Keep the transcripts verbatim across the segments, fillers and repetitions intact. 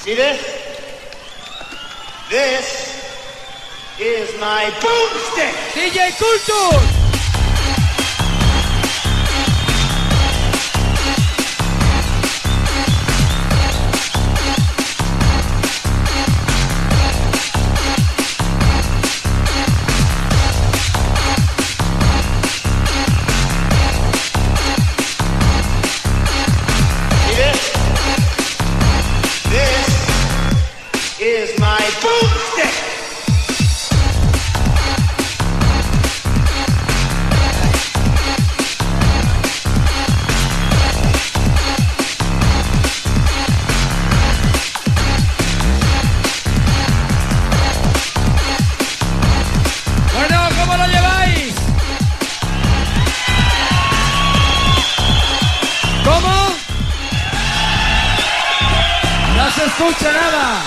See this? This is my boomstick. D J Kultur. Is my boomstick. Bueno, ¿cómo lo lleváis? ¿Cómo? No se escucha nada.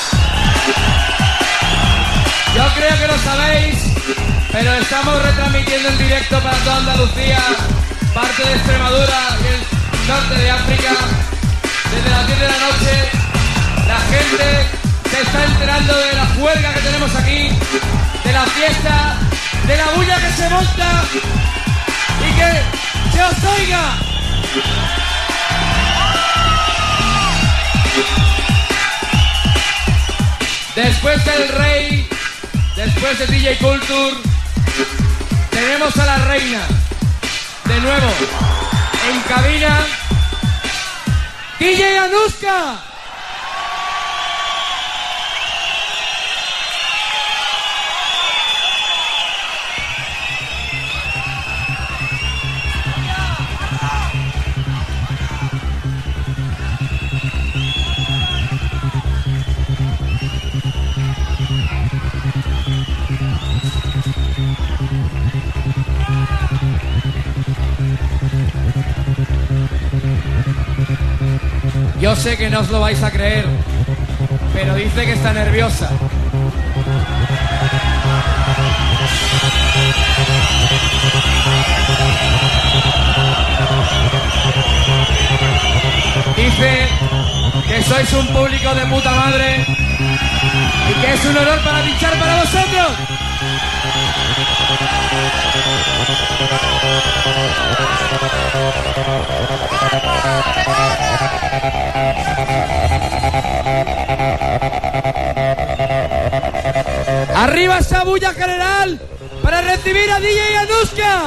Yo creo que lo sabéis, pero estamos retransmitiendo en directo para toda Andalucía, parte de Extremadura y el norte de África. Desde las diez de la noche, la gente se está enterando de la juerga que tenemos aquí, de la fiesta, de la bulla que se monta y que se os oiga. Después del rey, después de D J Kultur, tenemos a la reina. De nuevo, en cabina, D J Anuska. Yo sé que no os lo vais a creer, pero dice que está nerviosa. Dice que sois un público de puta madre y que es un honor para pinchar para vosotros. ¡Arriba esa bulla general para recibir a D J Anuska!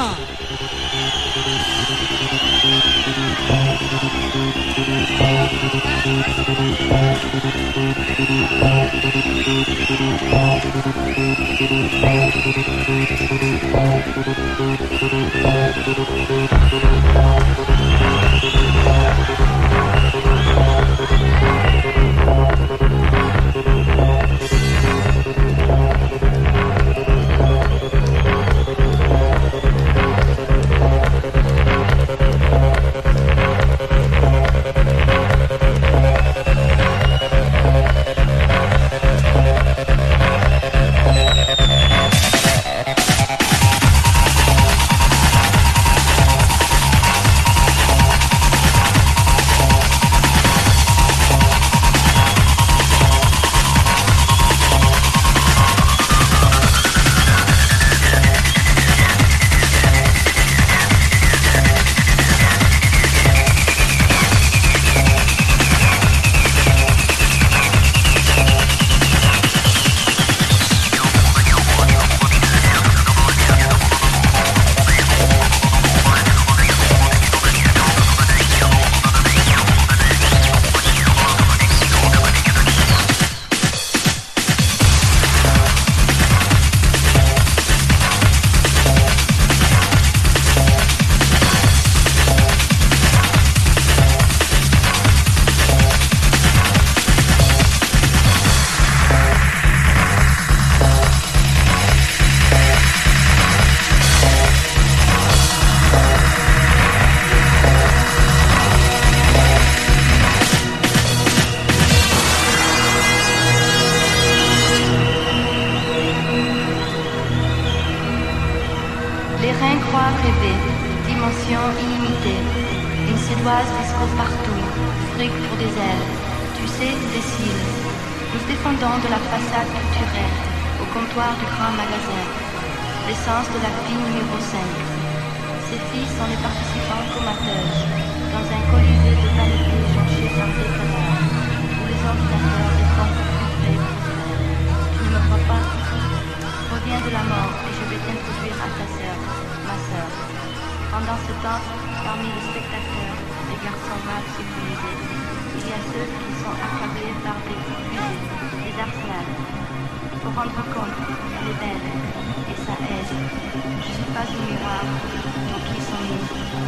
dimension illimitée, une suédoise discourt partout, fric pour des ailes, tu sais, Cécile, nous défendons de la façade culturelle au comptoir du grand magasin, l'essence de la fille numéro cinq. Ces filles sont les participants comateuses dans un colisée de vanité jonché par des canards, où les ordinateurs décomptent plus près. Tu ne me crois pas? Reviens de la mort et je vais t'introduire à ta sœur, ma sœur. Pendant ce temps, parmi les spectateurs, les garçons mal sécurisés, il y a ceux qui sont accablés par des fusées, des arsenals. Faut rendre compte, elle est belle, et ça aide. Je suis pas une miroir, donc qui sont-nous?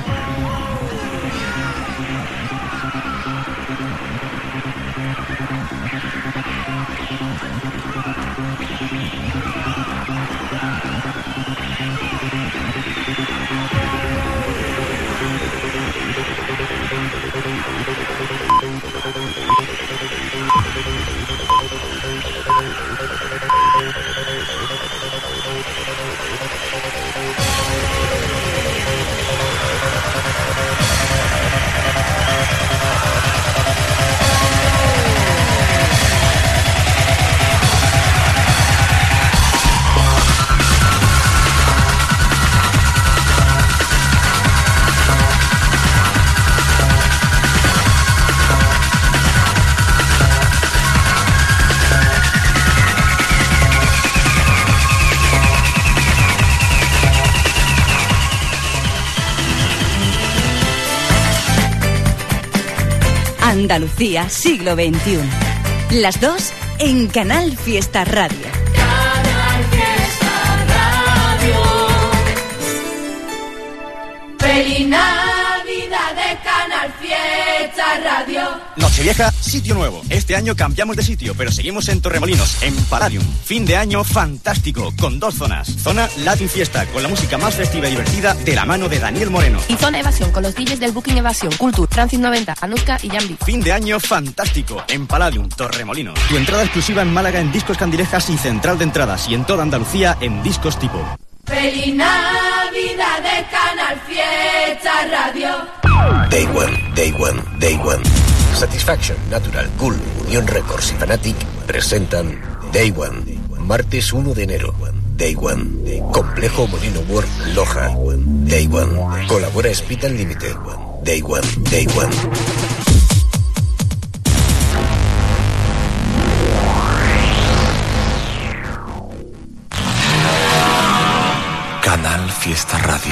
Andalucía, siglo veintiuno. Las dos en Canal Fiesta Radio. Canal Fiesta Radio. Feliz Navidad de Canal Fiesta Radio. Nochevieja, sitio nuevo. Este año cambiamos de sitio, pero seguimos en Torremolinos, en Palladium. Fin de año fantástico, con dos zonas. Zona Latin Fiesta, con la música más festiva y divertida de la mano de Daniel Moreno. Y zona Evasión, con los D Js del Booking Evasión, Culture, Francis noventa, Anuska y Jambi. Fin de año fantástico, en Palladium, Torremolinos. Tu entrada exclusiva en Málaga en Discos Candilejas y Central de Entradas, y en toda Andalucía en Discos Tipo. Feliz Navidad de Canal Fiesta Radio. Day One, Day One, Day One. Satisfaction, Natural, Cool, Unión Records y Fanatic presentan Day One, martes uno de enero. Day One, Complejo Molino World, Loja. Day One, colabora Speed Unlimited. Day One, Day One. Canal Fiesta Radio.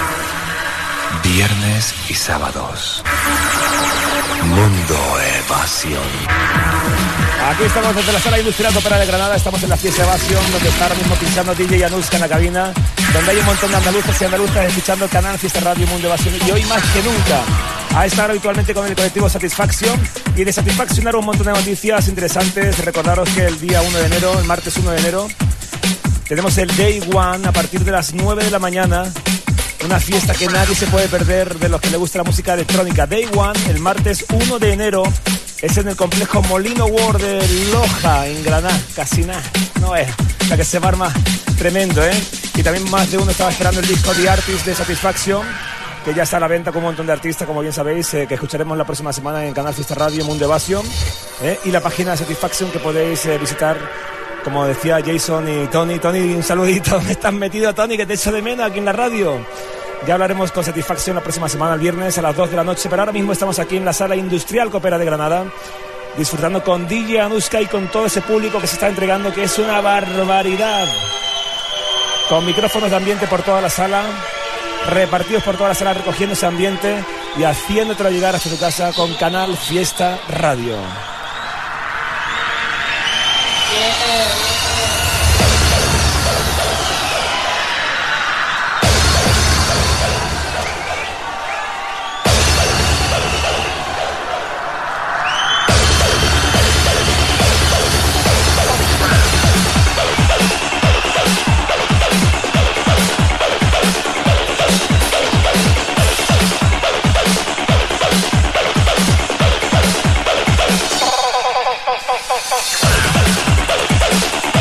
Viernes y sábados. Mundo Evasión. Aquí estamos desde la Sala Industrial Ópera de Granada. Estamos en la Fiesta Evasión, donde está ahora mismo pinchando D J Anuska en la cabina, donde hay un montón de andaluces y andaluzas escuchando Canal Fiesta Radio, Mundo Evasión. Y hoy más que nunca a estar habitualmente con el colectivo Satisfaction, y de Satisfaction un montón de noticias interesantes. Recordaros que el día uno de enero, el martes uno de enero, tenemos el Day One a partir de las nueve de la mañana. Una fiesta que nadie se puede perder de los que le gusta la música electrónica. Day One, el martes uno de enero, es en el complejo Molino World de Loja, en Granada. Casi nada, no es la que se va a armar tremendo, ¿eh? Y también más de uno estaba esperando el disco The Artist de Satisfaction, que ya está a la venta con un montón de artistas, como bien sabéis, eh, que escucharemos la próxima semana en Canal Fiesta Radio, Mundo Evasión, ¿eh? Y la página de Satisfaction que podéis eh, visitar, como decía Jason y Tony. Tony, un saludito. ¿Dónde estás metido, Tony? Que te echo de menos aquí en la radio. Ya hablaremos con Satisfaction la próxima semana, el viernes a las dos de la noche, pero ahora mismo estamos aquí en la Sala Industrial Ópera de Granada, disfrutando con D J Anuska y con todo ese público que se está entregando, que es una barbaridad. Con micrófonos de ambiente por toda la sala, repartidos por toda la sala, recogiendo ese ambiente y haciéndotelo llegar hasta tu casa con Canal Fiesta Radio. Thank you.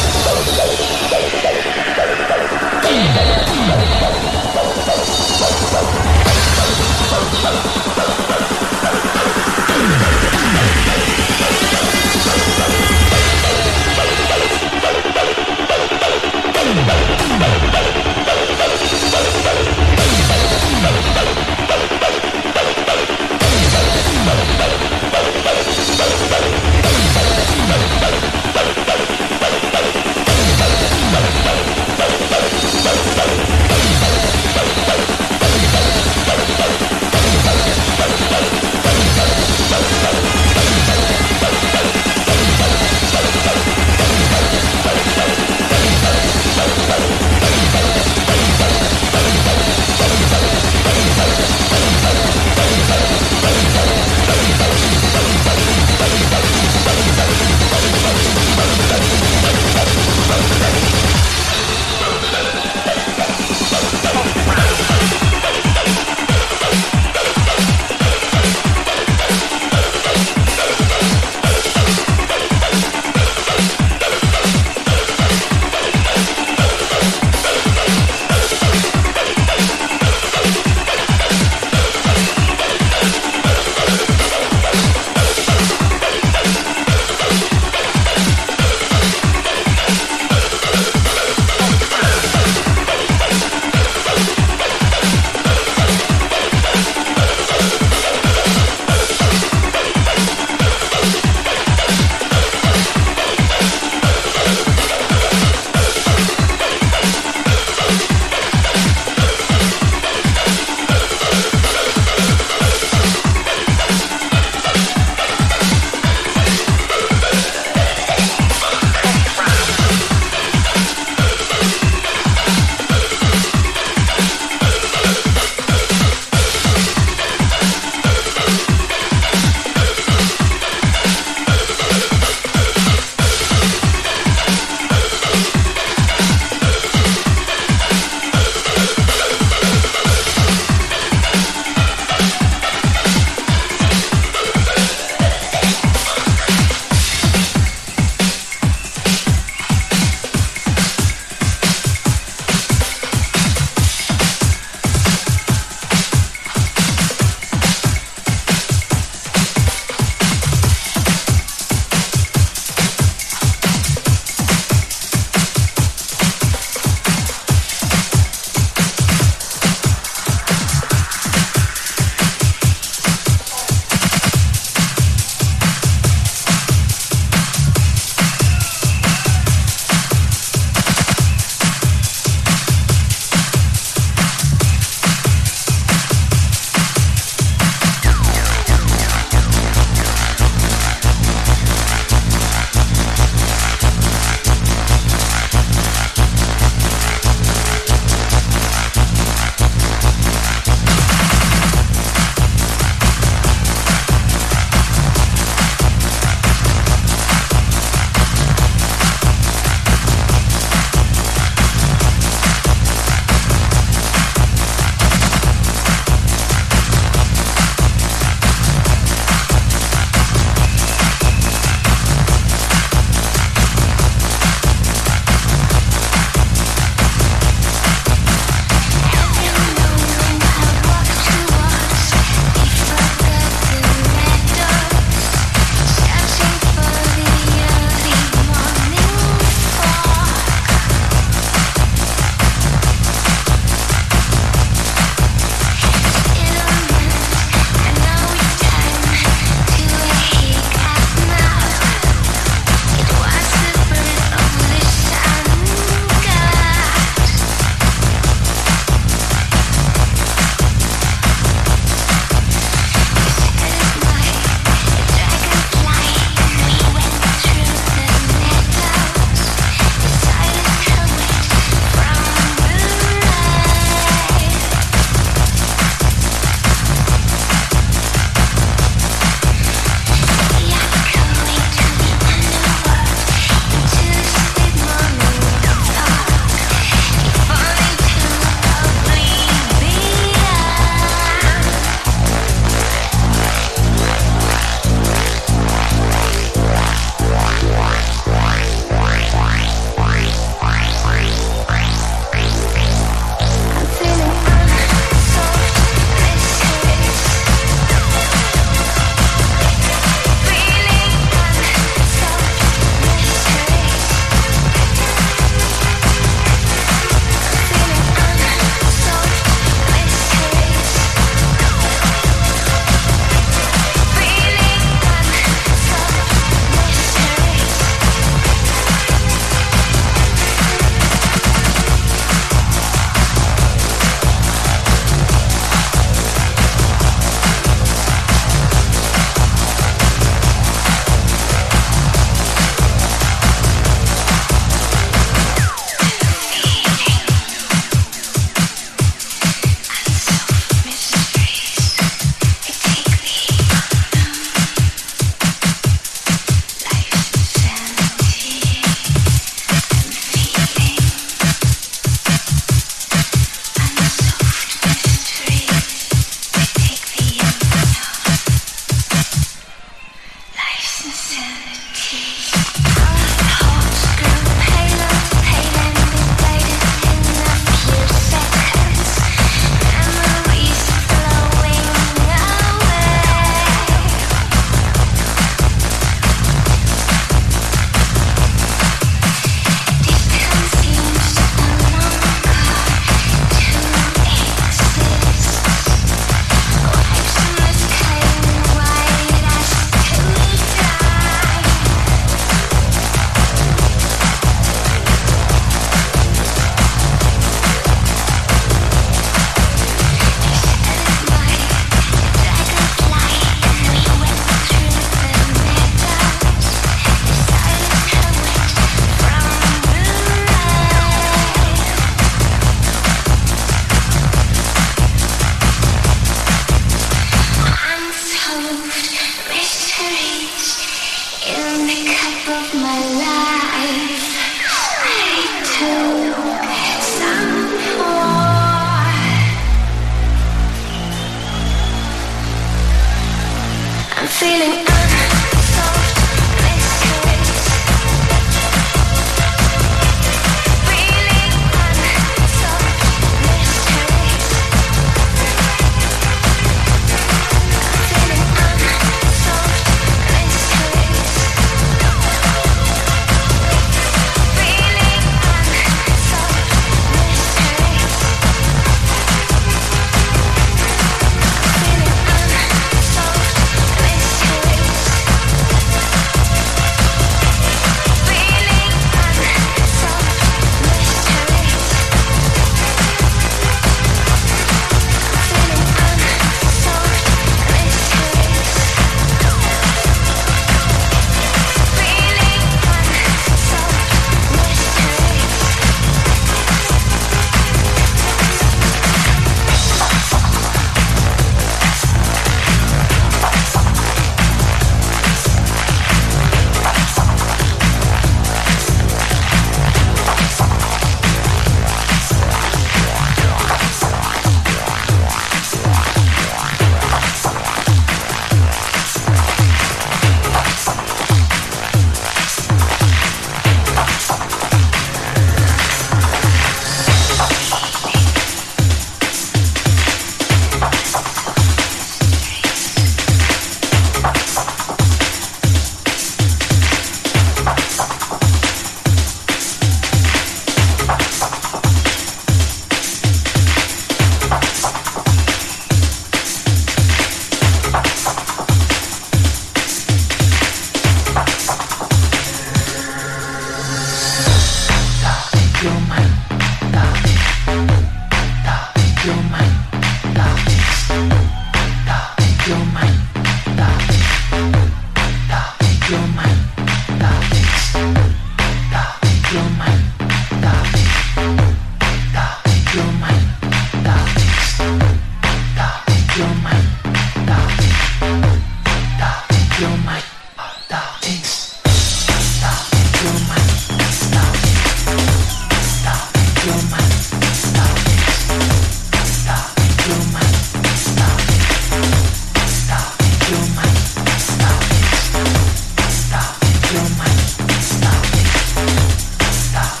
Stop.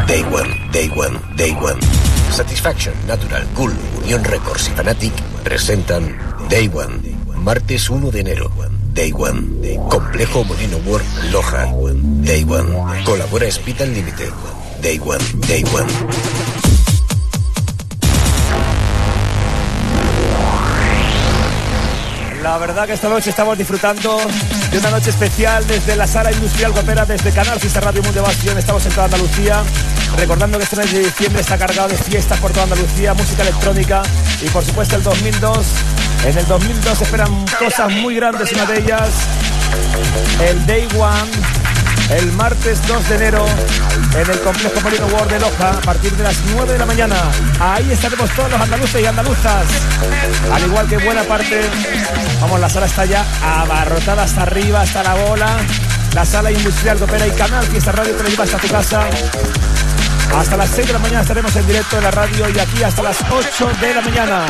Day One, Day One, Day One. Satisfaction, Natural, Cool, Unión Records y Fanatic presentan Day One, martes uno de enero. Day One. Complejo Molino World, Loja. Day One. Colabora Speed Unlimited. Day One, Day One. La verdad que esta noche estamos disfrutando de una noche especial desde la Sala Industrial que opera desde Canal Fiesta Radio Mundo Evasión. Estamos en toda Andalucía, recordando que este mes de diciembre está cargado de fiestas por toda Andalucía, música electrónica y por supuesto el dos mil dos. En el dos mil dos esperan cosas muy grandes, una de ellas el Day One, el martes dos de enero en el Complejo Molino World de Loja a partir de las nueve de la mañana. Ahí estaremos todos los andaluces y andaluzas, al igual que buena parte. Vamos, la sala está ya abarrotada hasta arriba, hasta la bola. La Sala Industrial que opera y Canal Fiesta Radio te lo lleva hasta tu casa. Hasta las seis de la mañana estaremos en directo en la radio y aquí hasta las ocho de la mañana.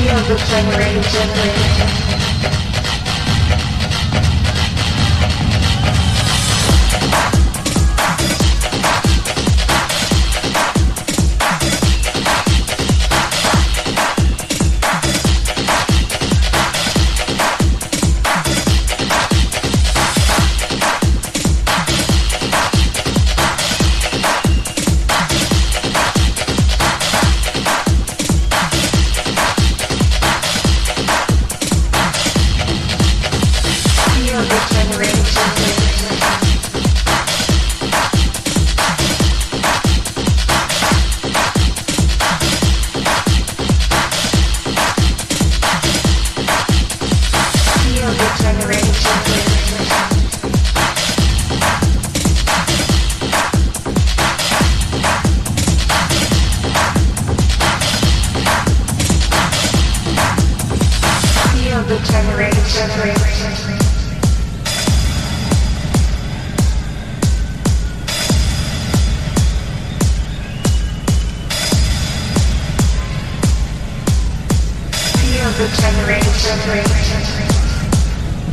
Feel the generation.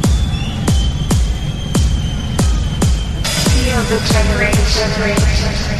Feel the generation.